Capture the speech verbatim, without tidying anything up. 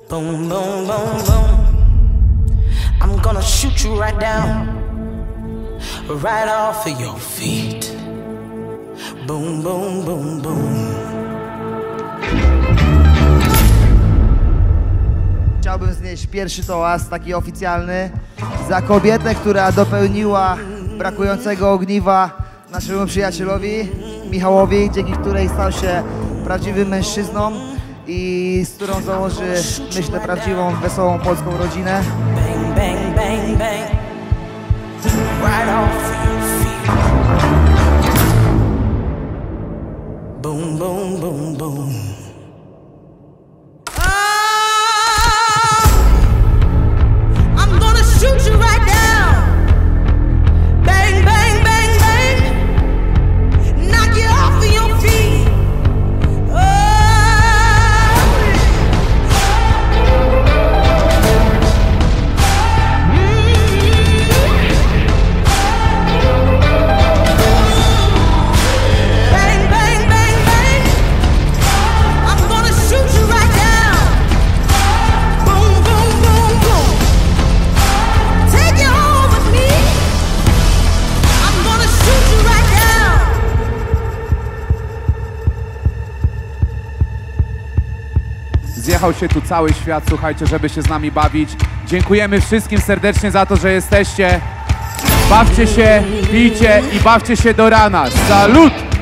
Boom, boom, boom, boom. I'm gonna shoot you right down, right off of your feet. Boom, boom, boom, boom. Chciałbym znieść pierwszy toast, taki oficjalny, za kobietę, która dopełniła brakującego ogniwa naszemu przyjacielowi Michałowi, dzięki której stał się prawdziwym mężczyzną i z którą założy, myślę, prawdziwą, wesołą polską rodzinę. Bang, bang, bang, bang. Right off your feet. Boom, boom, boom, boom. Shoot you right down, bang, bang, bang, bang, knock you off of your feet. Oh. Mm-hmm. Bang, bang, bang, bang, I'm gonna shoot you right down. Boom, boom, boom, boom. Take you home with me. I'm gonna shoot you right down. Zjechał się tu cały świat, słuchajcie, żeby się z nami bawić. Dziękujemy wszystkim serdecznie za to, że jesteście. Bawcie się, pijcie i bawcie się do rana. Salut!